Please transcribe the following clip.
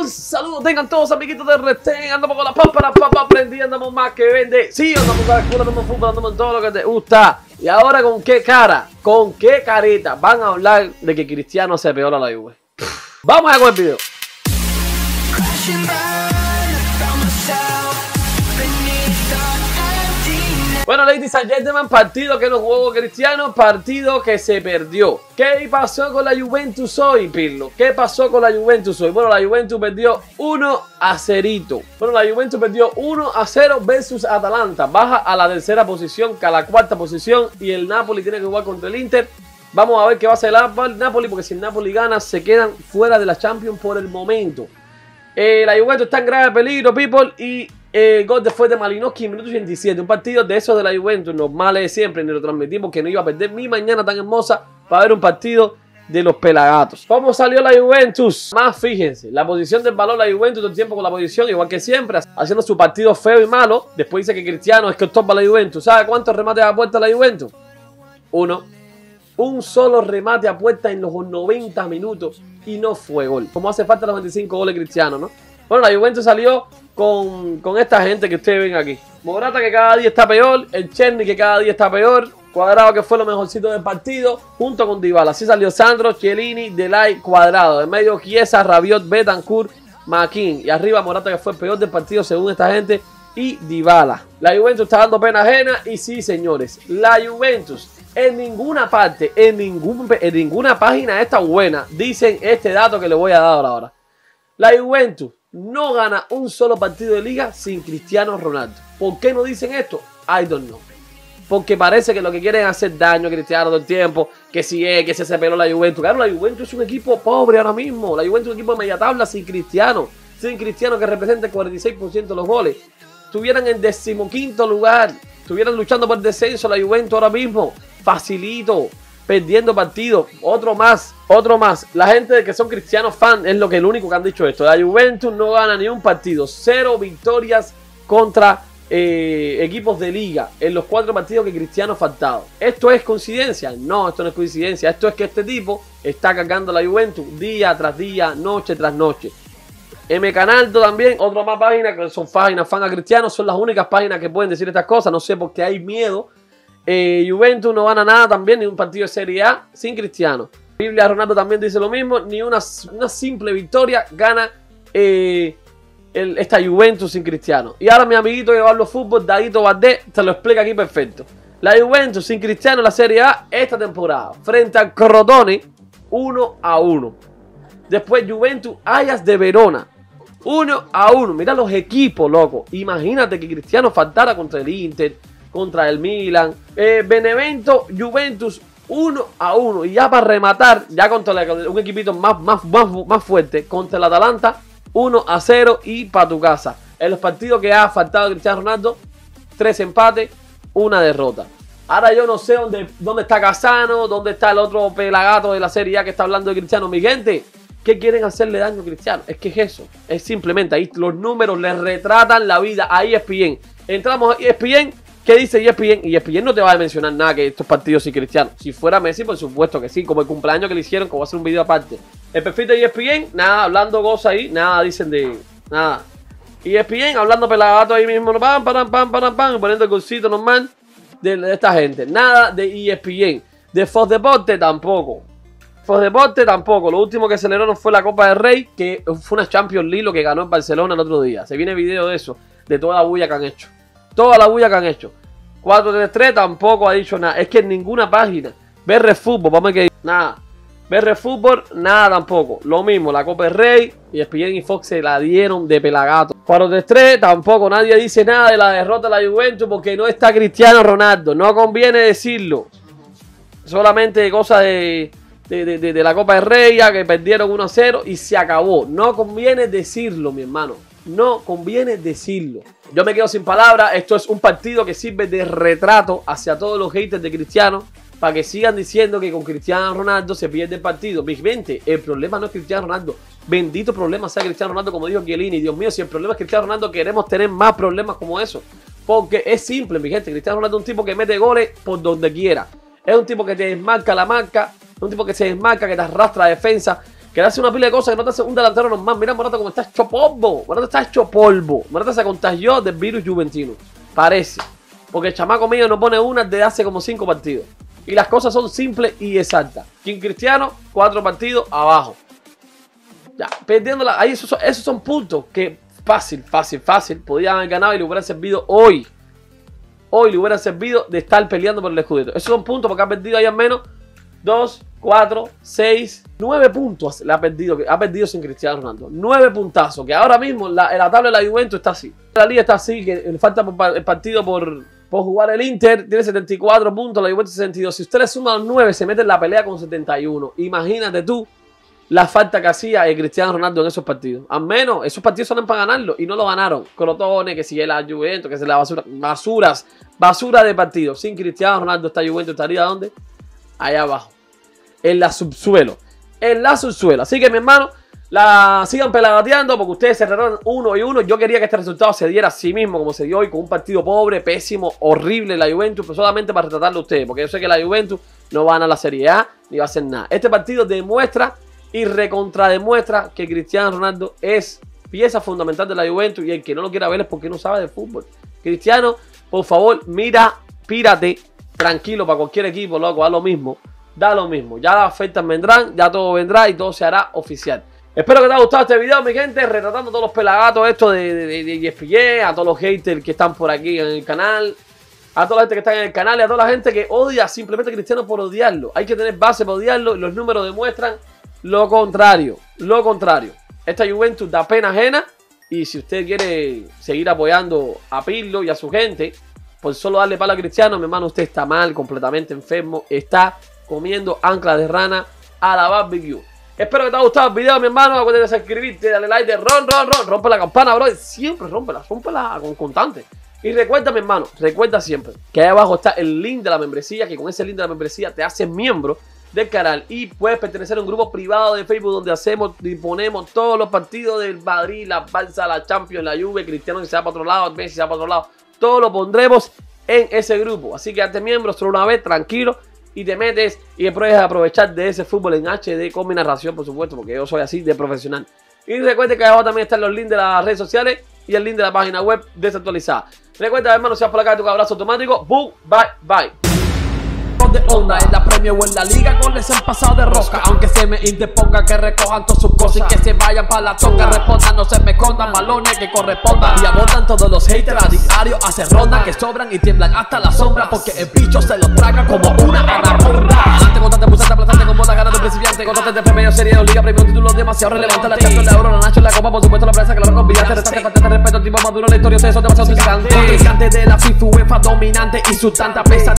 Un saludo tengan todos, amiguitos de Retén. Andamos con la pámpara, papá, prendí, andamos más que vende. Sí, andamos con la escuela, andamos fútbol, andamos en todo lo que te gusta. Y ahora, ¿con qué cara? ¿Con qué carita van a hablar de que Cristiano se peor a la Juve? Vamos a con el video. Bueno, ladies and gentlemen, partido que no jugó Cristiano, partido que se perdió. ¿Qué pasó con la Juventus hoy, Pirlo? ¿Qué pasó con la Juventus hoy? Bueno, la Juventus perdió 1-0. Bueno, la Juventus perdió 1-0 versus Atalanta. Baja a la tercera posición, que a la cuarta posición. Y el Napoli tiene que jugar contra el Inter. Vamos a ver qué va a hacer el Napoli, porque si el Napoli gana, se quedan fuera de la Champions por el momento. La Juventus está en grave peligro, people, y el gol después de Malinowski, minuto 87. Un partido de esos de la Juventus, normales de siempre, ni lo transmitimos, que no iba a perder mi mañana tan hermosa para ver un partido de los pelagatos. ¿Cómo salió la Juventus? Más fíjense, la posición del balón, la Juventus todo el tiempo con la posición, igual que siempre, haciendo su partido feo y malo. Después dice que Cristiano es que topa la Juventus. ¿Sabe cuántos remates a puerta la Juventus? Uno. Un solo remate a puerta en los 90 minutos y no fue gol. Como hace falta los 25 goles Cristiano, ¿no? Bueno, la Juventus salió con esta gente que ustedes ven aquí. Morata, que cada día está peor. El Cherny, que cada día está peor. Cuadrado, que fue lo mejorcito del partido, junto con Dybala. Así salió Sandro, Chiellini, Delay, Cuadrado. En medio Chiesa, Rabiot, Betancourt, Makin. Y arriba Morata, que fue el peor del partido según esta gente, y Dybala. La Juventus está dando pena ajena. Y sí, señores, la Juventus en ninguna parte, en ninguna página esta buena dicen este dato que le voy a dar ahora. La Juventus no gana un solo partido de liga sin Cristiano Ronaldo. ¿Por qué no dicen esto? I don't know. Porque parece que lo que quieren es hacer daño a Cristiano todo el tiempo. Que si es, que se peló la Juventus. Claro, la Juventus es un equipo pobre ahora mismo. La Juventus es un equipo de media tabla sin Cristiano. Sin Cristiano, que representa el 46% de los goles. Estuvieran en 15º lugar. Estuvieran luchando por el descenso la Juventus ahora mismo. Facilito. Perdiendo partidos. Otro más. La gente que son cristianos fan es lo único que han dicho esto. La Juventus no gana ni un partido. 0 victorias contra equipos de liga en los 4 partidos que Cristiano ha faltado. ¿Esto es coincidencia? No, esto no es coincidencia. Esto es que este tipo está cargando a la Juventus día tras día, noche tras noche. M Canaldo también, otra más página que son páginas fan a Cristiano. Son las únicas páginas que pueden decir estas cosas. No sé por qué hay miedo. Juventus no gana nada también, ni un partido de Serie A sin Cristiano. Biblia Ronaldo también dice lo mismo, ni una simple victoria gana esta Juventus sin Cristiano. Y ahora mi amiguito que va a los fútbol, Dadito Valdés, te lo explica aquí perfecto. La Juventus sin Cristiano en la Serie A esta temporada, frente al Crotone, 1-1. Después Juventus Ajax de Verona, 1-1. Mira los equipos, loco. Imagínate que Cristiano faltara contra el Inter, contra el Milan, Benevento, Juventus 1-1. Y ya para rematar, ya contra un equipito más fuerte, contra el Atalanta 1-0 y para tu casa. En los partidos que ha faltado Cristiano Ronaldo, 3 empates, 1 derrota. Ahora yo no sé dónde está Casano, dónde está el otro pelagato de la Serie A que está hablando de Cristiano. Mi gente, ¿qué quieren hacerle daño a Cristiano? Es que es eso, es simplemente ahí los números le retratan la vida a ESPN. Entramos a ESPN. ¿Qué dice ESPN? Y ESPN no te va a mencionar nada que estos partidos sin Cristiano. Si fuera Messi, por supuesto que sí. Como el cumpleaños que le hicieron, que voy a hacer un video aparte. El perfil de ESPN, nada, hablando cosas ahí. Nada, dicen de... Nada. ESPN, hablando pelagato ahí mismo. Pam, poniendo el golcito normal de esta gente. Nada de ESPN. De Fox Deporte tampoco. Fox Deporte tampoco. Lo último que celebró fue la Copa del Rey, que fue una Champions League lo que ganó en Barcelona el otro día. Se viene video de eso. De toda la bulla que han hecho. Toda la bulla que han hecho. 433 tampoco ha dicho nada. Es que en ninguna página. BR Fútbol, vamos a que nada. BR Fútbol, nada tampoco. Lo mismo, la Copa del Rey. Y ESPN y Fox se la dieron de pelagato. 433 tampoco. Nadie dice nada de la derrota de la Juventus porque no está Cristiano Ronaldo. No conviene decirlo. Solamente cosas de la Copa del Rey, ya que perdieron 1-0 y se acabó. No conviene decirlo, mi hermano. No conviene decirlo. Yo me quedo sin palabras. Esto es un partido que sirve de retrato hacia todos los haters de Cristiano, para que sigan diciendo que con Cristiano Ronaldo se pierde el partido. Mi gente, el problema no es Cristiano Ronaldo. Bendito problema sea Cristiano Ronaldo, como dijo Chiellini. Dios mío, si el problema es Cristiano Ronaldo, queremos tener más problemas como eso. Porque es simple, mi gente. Cristiano Ronaldo es un tipo que mete goles por donde quiera. Es un tipo que te desmarca la marca. Es un tipo que se desmarca, que te arrastra la defensa, que le hace una pila de cosas que no te hace un delantero normal. Mira Morata como está hecho polvo. Morata está hecho polvo. Morata se contagió del virus juventino. Parece. Porque el chamaco mío no pone una desde hace como 5 partidos. Y las cosas son simples y exactas. King Cristiano, 4 partidos abajo. Ya, perdiéndola. Ahí esos son puntos que fácil. Podían haber ganado y le hubieran servido hoy. Hoy le hubieran servido de estar peleando por el escudero. Esos son puntos porque ha perdido ahí al menos 2, 4, 6, 9 puntos ha perdido sin Cristiano Ronaldo. 9 puntazos, que ahora mismo la tabla de la Juventus está así. La liga está así, que le falta el partido por jugar el Inter, tiene 74 puntos, la Juventus 62. Si usted le suma los 9, se mete en la pelea con 71. Imagínate tú la falta que hacía Cristiano Ronaldo en esos partidos. Al menos esos partidos son para ganarlo y no lo ganaron. Crotones, que sigue la Juventus, que es la basura de partidos. Sin Cristiano Ronaldo esta Juventus estaría ¿dónde? Allá abajo, en la subsuelo. Así que mi hermano, la sigan pelagateando porque ustedes cerraron 1-1. Yo quería que este resultado se diera así mismo como se dio hoy, con un partido pobre, pésimo, horrible la Juventus, pero solamente para retratarlo a ustedes, porque yo sé que la Juventus no va a ganar la Serie A ni va a hacer nada. Este partido demuestra y recontrademuestra que Cristiano Ronaldo es pieza fundamental de la Juventus, y el que no lo quiera ver es porque no sabe de fútbol. Cristiano, por favor, pírate tranquilo para cualquier equipo, loco, da lo mismo. Ya las ofertas vendrán, ya todo vendrá y todo se hará oficial. Espero que te haya gustado este video, mi gente, retratando todos los pelagatos estos de ESPN, a todos los haters que están por aquí en el canal, a toda la gente que está en el canal y a toda la gente que odia simplemente a Cristiano por odiarlo. Hay que tener base para odiarlo y los números demuestran lo contrario. Esta Juventus da pena ajena, y si usted quiere seguir apoyando a Pirlo y a su gente, por solo darle palo a Cristiano, mi hermano, usted está mal, completamente enfermo, está comiendo anclas de rana a la barbecue. Espero que te haya gustado el video, mi hermano. Acuérdate de suscribirte, dale like, rompe la campana, bro. Siempre rómpela con constante. Y recuerda, mi hermano, recuerda siempre que ahí abajo está el link de la membresía, que con ese link de la membresía te haces miembro del canal y puedes pertenecer a un grupo privado de Facebook donde hacemos y ponemos todos los partidos del Madrid, la Barça, la Champions, la Juve, Cristiano si se va para otro lado, Messi se va para otro lado. Todo lo pondremos en ese grupo. Así que hazte miembro solo una vez, tranquilo, y te metes y puedes aprovechar de ese fútbol en HD con mi narración, por supuesto, porque yo soy así de profesional. Y recuerda que abajo también están los links de las redes sociales y el link de la página web desactualizada. Recuerda, hermano, si vas por acá, tu abrazo automático. Boom, bye. De onda en la Premier o en la Liga, goles han pasado de rosca. Aunque se me interponga, que recojan todas sus cosas y que se vayan para la toca. Respondan, no se me escondan, balones que correspondan. Y abordan todos los haters a diario, hacen ronda que sobran y tiemblan hasta la sombra, porque el bicho se los traga como una anaconda. Adelante, constante, pulsante, aplastante como la gana de principiante. Constante de premio, serie de liga, premio, títulos demasiado relevantes. La Champions, la Euro, la Nacho, la Copa, por supuesto la prensa que lo reconvidaste. Restante, falta respeto, tipo maduro, la historia, ustedes son demasiado interesantes. Contrincante de la FIFA, UEFA dominante y su tanta pesa.